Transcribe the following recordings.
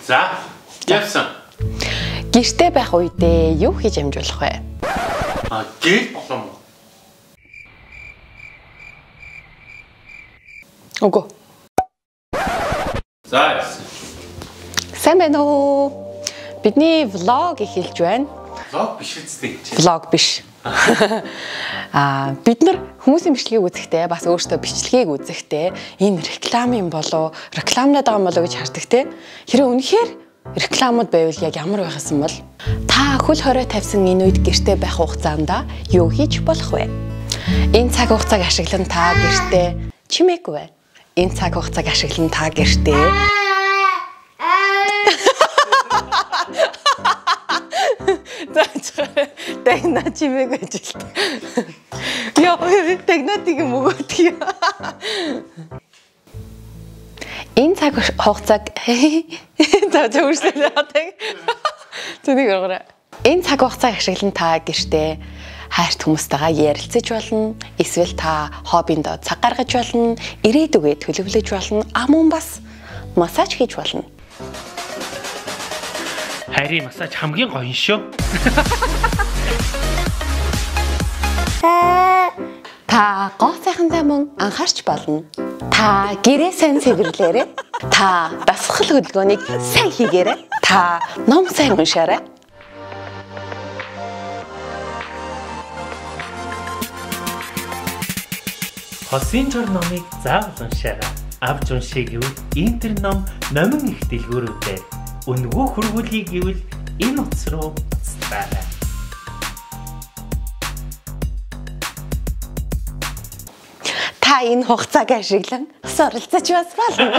За, явсан. Гэртээ байх үедээ юу хийж амжуулах вэ? Гэрт болов уу? Үгүй. За, явсан. Сайн байна уу? Бидний влог эхэлж байна. Влог биш үстэй гэж. Влог биш. Бид нар хүмүүсийн бичлэгийг үзэхдээ бас өөртөө бичлэгийг үзэхдээ энэ реклам юм болоо, рекламнаад байгаа юм болоо гэж хардаг те. Хэрэв үнэхээр рекламууд байвал яг ямар байх юм бол та хөл хорой тавьсан энэ үед гэртээ байх хугацаанд юу хийж болох вэ? Энэ цаг хугацааг ашиглан та гэртээ чимээгүй вэ? Энэ цаг хугацааг ашиглан та гэртээ Тэгна чимээг ажилт. Яа, тэгнатыг юм өгөөдгий. Энэ цаг хугацааг Тэнийг өгөөрэй. Энэ цаг хугацааг ашиглан та гэртээ хайрт хүмүүстэйгээ ярилцаж болно. Эсвэл та хоббинд цаг гаргаж болно. Ирээдүгээ төлөвлөж болно. Мөн бас массаж хийж болно. Хайрын массаж хамгийн гоё юм шүү. Та гоо сайхантай мөн анхаарч болно. Та гэрээ сайн цэвэрлээрэй. Та дасгал хөдөлгөөнийг сайн хийгээрэй. Та ном сайн уншаарай. Хосын чор номыг заавал уншаарай. Авч уншиг гэвэл энэ төр ном номин их дэлгүүрүүдээр өнгөө хургуулийг гэвэл энэ утас руу уцтаарай. Та энэ хугацааг ашиглан суралцаж бас болно.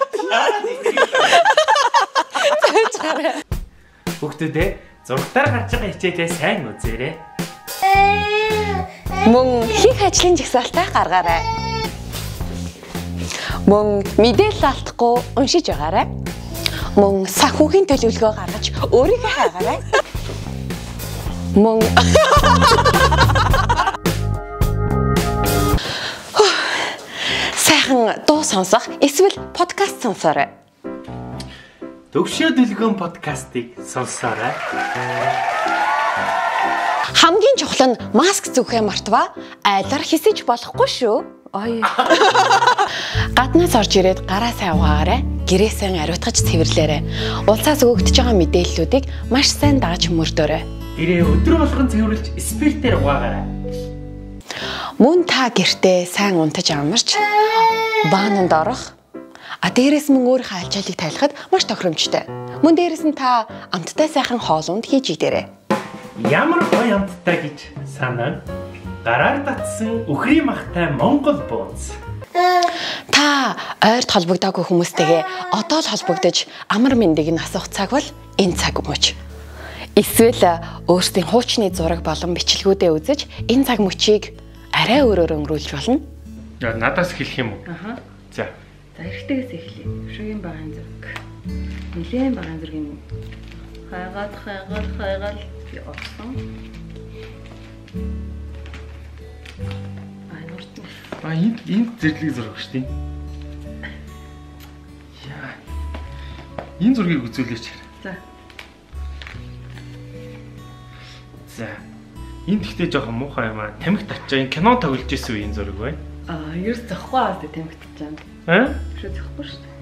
Хүүхдүүдээ зургатаар гарч байгаа хичээлээ сайн үзээрэй. Мөн хийх ажлын жагсаалтаа гаргаарай. Мөн мэдээлэл алдахгүй уншиж байгаарай. Мөн санхүүгийн төлөвлөгөө гаргаж өөрийгөө хаагаарай. Мөн сайхан дуу сонсох эсвэл подкаст сонсоорой. Төвшөө дүлгөн подкастыг сонсоорой. Хамгийн чухал нь маск зүүхээ мартава. Айлар хисэж болохгүй шүү. Ой. Гаднаас орж ирээд гараа сайн угаагаарай. Гэрээсээ ариутгаж цэвэрлээрэй. Улсаас өгөгдөж байгаа мэдээллүүдийг маш сайн дааж мөрдөөрэй. Гэрээ өдөр болгон цэвэрлж спиртээр угаагаарай. Мөн та гэртээ сайн унтаж амарч ваннанд орох. Дээрээс мөн өөрийнхөө альчаалыг тайлахад маш тохиромжтой. Мөн дээрээс нь та амттай сайхан хоолунд хийж идээрэй. Ямар гоё амттай гэж санаа. Гараар татсан үхрийн махтай Монгол бууз. Та ойрт холбогдоогүй хүмүүстэйгээ одоо л холбогдож амар мэндийг нь асуух цаг бол энэ цаг мөч. Эсвэл өөрсдийн хуучны зураг болон бичлэгүүдээ үзэж энэ цаг мөчийг арай өөрөөр өнгөрүүлж болно. Надаас хэлэх юм уу? За. За эргэтэйгээс эхлэе. Шүгийн багын зураг. Нилээн багын зургийн хайгаал явсан. Энд зэрлэг зураг шүү дээ. Яа. Энэ зургийг үзүүлээч. За. За. Энд ихтэй жоохон муухай юм аа. Тамхи татчаа энэ кино тоглож исэн үеийн зураг байна. Ерөөс зөхгүй аа тэ тамхи татчаа. Шүү зөхгүй шүү дээ.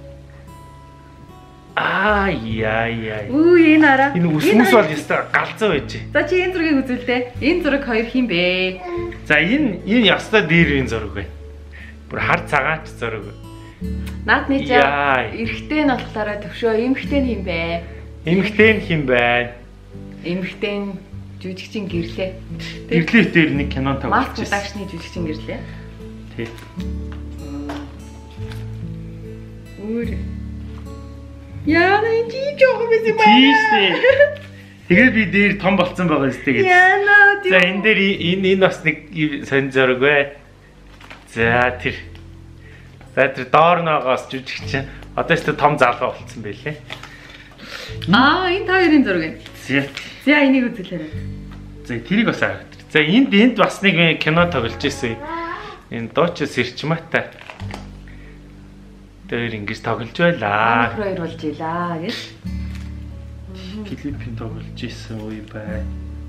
Яа. Энэ араа. Энэ үсмэс бол яста галзуу байж. За чи энэ зургийг үзүүлдэ. Энэ зураг хоёр хин бэ? За энэ яста дээрийн зураг байна. Бүр хар цагаач зураг. Наад нэг эрэгтэй нь болохоор төвшөө эмэгтэй нь хин бэ? Эмэгтэй нь хин байна? Эмэгтэй нь жүжигчин гэрлээ. Гэрлээ дээр нэг кино тоглож байсан. Маск продакшны жүжигчин гэрлээ. Тий. Яа, энэ чи жоохон биз юм байна. Тийшээ. Тэгээд би дээр том болцсон байгаа юм тэгээд. Яа. За энэ дээр энэ бас нэг сонь зураг бай. За тэр доор ногоос жүжигчин. Одоо ч том залгаа болцсон байлээ. Энэ хоёрын зураг юм. За энийг үзүүлээрэй. За тэрийг бас харагдав. За энд бас нэг кино тоглож ирсэн. Энэ дууч Сэрчматай. Тэр ингэж тоглож байлаа. Хоёр болж илаа гэж. Филиппин тоглож исэн үе бай.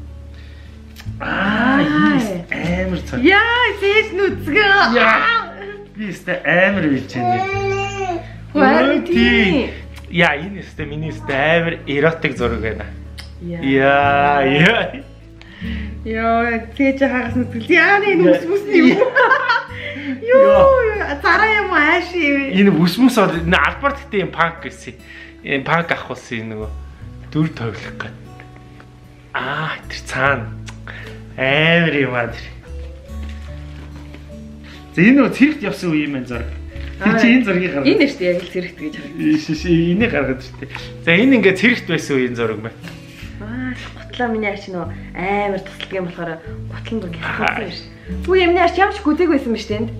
Амар цаг. Яа, зээс нүцгөө. Бистэ амар үйж байна. Хөөе. Яа, энэ өстө миний өстө амар эротик зураг байна. Яа. Яа, тэгэж хагас нүцгэл. Яа, энэ үсмүсний юм. Йоо, зараа юм ааши. Энэ үсмүс бол энэ албаар гэхдээ юм панк гэсэн. Энэ панк авахулсан нөгөө дүр тоглох гэдэг. Тэр цаана амар юм аа тэр. За энэ нөгөө цэрэгт явсан үе юм байна зураг. Тэр чи энэ зургийг гаргав. Энэ шүү дээ яг л цэрэгт гэж харагдаж. Энийг гаргаж штэ. За энэ ингээ цэрэгт байсан үеийн зураг байна. Готлоо миний арч нөө амар тусалдаг юм болохоор готлон зургийг харсан шүү. Үгүй юмний арч ямч гүзээг байсан ба штэ энд.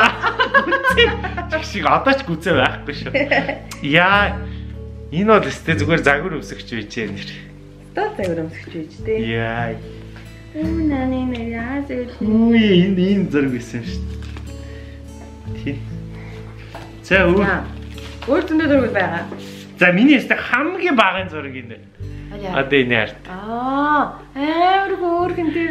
Чиг одоо ч гүзээ байхгүй шүү. Яа. Энэ бол өстэй зүгээр загвар өсгөж байж нэр. Доо загвар өсгөж байж тээ. Яа. Нани яа зөв. Үгүй энэ зураг байсан шүү. Тий. За өөр зөндөө зураг байгаа. За миний өстэй хамгийн багын зураг энэ. Одоо энэ арт. Амар хөөрхөн тэр.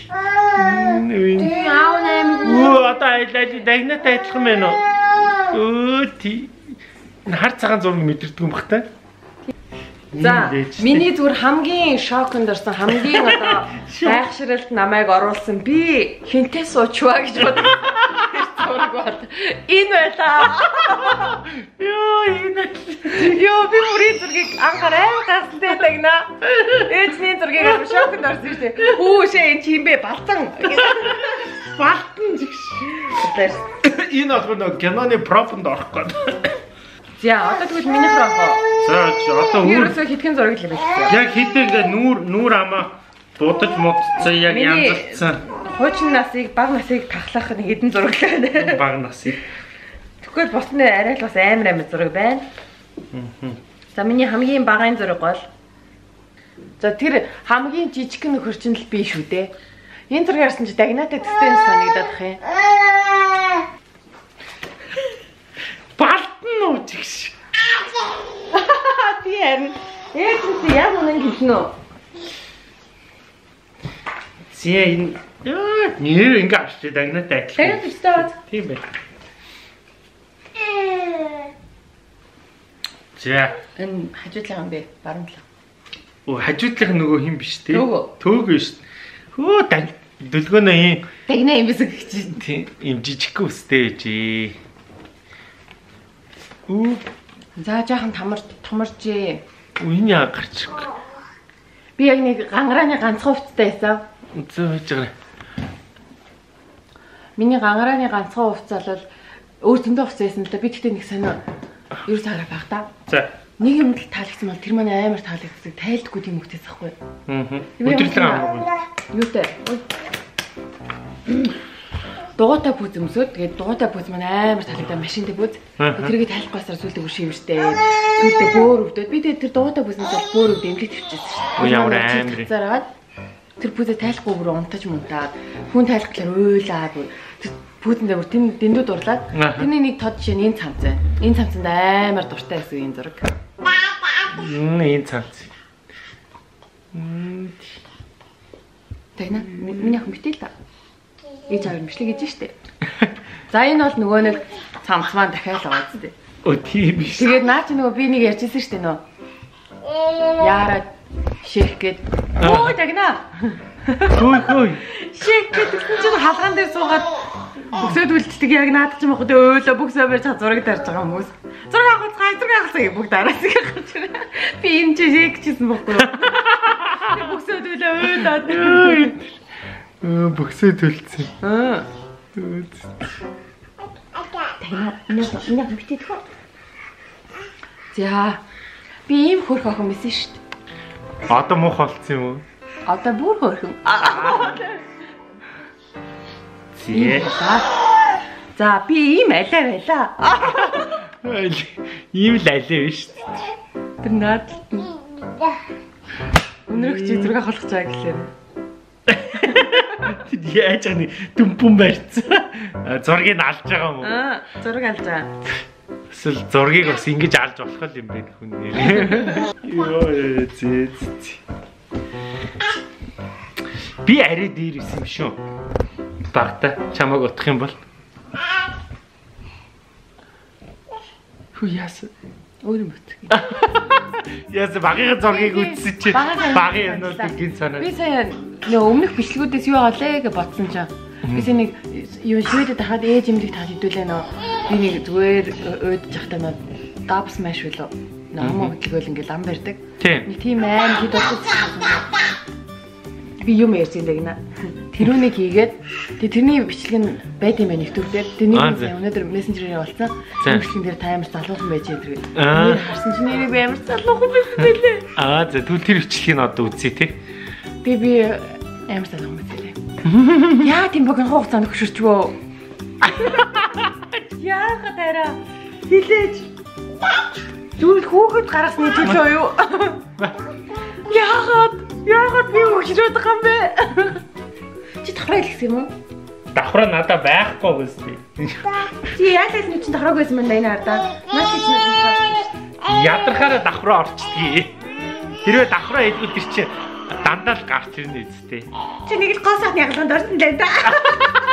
Яа нэмэг. Одоо дагнатай адилхан байна уу? Тий. Хар цагаан зураг мэдэрдэг юм бахтай. За, миний зүгээр хамгийн шоконд орсон хамгийн одоо гайхшралт намайг оруулсан би хинтээ суучваа гэж бодсон. Зураг бол энэ байлаа. Йоо, би бүрийн зургийг анхаарай гастай тагна. Эцний зургийг авах шоконд орсон шүү дээ. Шээ энэ чим бэ балцан. Балтан зэгш. Энэ бол нэг киноны пропонд орох гээд. За, одоо тэгвэл миний хөрөөх. За, одоо Ерөөсөө хитгэн зураг л байлаа. Яг хитээ ингээ нүүр амаа будаж модцсон яг янзлцсан. Хуучин насыг, баг насыг тахлах нэг хэдэн зураг л байна. Баг насыг. Тэгвэл босны арай л бас амар зураг байна. За, миний хамгийн багын зураг бол за тэр хамгийн жижигхэн нөхөрчин л би шүү дээ. Энэ зургийг харсан чи дагнатай төстэй санагдах юм. Балтан уу чигш. Би харин ээжээс яг үнэн хэлнэ үү? Зээ энэ нэр ингээ авч дагнатай адилхан. Тэгвэл тийм бай. За энэ хажуудлах юм бэ? Баруун талаа. Хажуудлах нөгөө хин биш те. Төөгөө биш. Хөө дөлгөөнөө юм. Дагна юм биш гэж. Тийм юм жижиг үстэй ээжээ. За жаахан томоржээ. Энэ яа гарч ирэх. Би яг нэг гангарааны ганцхан хувцастай байсан. Зөө хийж байгаа. Миний гангарааны ганцхан хувцас бол өөр зөндөө хувцас байсан л да. Би тэгтээ нэг сонио ер цагаараа баг та. За. Нэг юм л таалагдсан бол тэр манай амар таалагдсан. Тайлдаггүй тийм хөвгтэйс ахгүй. Өдөрлөг амаргүй. Юутай? Дугуйтай пүүз өмсөд. Тэгээд дугуйтай пүүз манай амар таалагдаа машинтай пүүз. Тэрийг тайлах басаар сүлдэг өршивэртэй. Сүлдэг бөөр өвдөд. Би тэгээд тэр дугуйтай пүүзнээс бол бөөр өвд эмлэг төвчээсэн шүү дээ. Ямар амар. Зараад тэр пүүзээ тайлахгүй бүр унтаж мунтаад хүн тайлхлаар уйлаад тэр пүүзэндээ бүр тэнд дэндүүд урлаад тэрний нэг тод жишээ нь энэ цамц байна. Энэ цамцанд амар дуртай байсан энэ зураг. Энэ цамц. Тэгнэ. Миний ах мэтэл та. Ээж аваар мишлэг гэж штэ. За энэ бол нөгөө нэг цамц маань дахиад аваад зү. Тийм биш. Тэгээд наа чи нөгөө би нэг ярьжсэн штэ нөө. Яарад ших гээд өө тагна. Хөөй. Ших гээд чинь халгаан дээр суугаад бүксөд үлддэг яг наад чи мохот өөлөө бүксөө барьж зураг тарьж байгаа хүмүүс. Зураг авах гай бүгд араас их гарч ирээ. Би энэ чи ших чийсэн бохгүй юу? Бүксөд өөлөөд Бүксээ төлцсөн. Тагна битээ тхөө. За би ийм хөрх охин байсан шүү дээ. Одоо мух болсон юм уу? Одоо бүр хөрхөн. Зээ. За би ийм алаа байлаа. Ийм л алаа биш үү? Тэр наад өнөрөх чи зураг авах гэж байгаа гэлээ. Яаж яаны дүмпэн барьцсан. Зургийг алж байгаа юм уу? Зураг алж байгаа. Эсвэл зургийг бас ингэж алж болох юм бэ хүн нэр. Йоо зээ. Би арай дээр исэн юм шүү. Багтаа чамайг утах юм бол. Хүү яасан? Өөр юм бот. Яс багийн зургийг үзсэн чи багийн юмнуудыг гин санаа. Би сая нөө өмнөх бичлэгүүдээс юу аалаа гэж бодсон чинь. Би нэг юу шведэд хахад ээж имлэг таад хэдүүлээ нөө. Би нэг зүгээр өөдөж явахдаа нөө дабс маш билүү. Намаа хөдөлгөөл ингээл лам барьдаг. Нэг тийм аим хэд болчихсон. Би юм ярьсан дээ гинэ. Тэрүүнийг хийгээд тэрний бичлэг нь байд юм байна нэвтрүүлгээр. Тэрнийг өнөөдөр мессенжерээр болсон. Бичлэгэн дээр таймер залуухан байж энэ. Нэр харсан чинь нэрийг би амар залуухан байсан байлээ. За түл тэр бичлэгийг одоо үзье те. Би амар залуухан байлээ. Яа тийм богино хугацаанд хөшөрчвөө. Яагаад арай хилээж. Зүгээр хүүхэд гаргасны төлөө юу? Яагаад би өшрөөд байгаа юм бэ? Чи давхраа хэлсэн юм уу? Давхраа надад байхгүй үстэй. Чи яагаад нэг чинь давхраагүй байсан юм байна ардаа? Маш их ядрахаараа давхраа орчдгийг. Хэрвээ давхраа хэлбэл тэр чинь дандаа л гарч ирнэ үстэй. Чи нэг л гол сахны ягалганд орсон л да.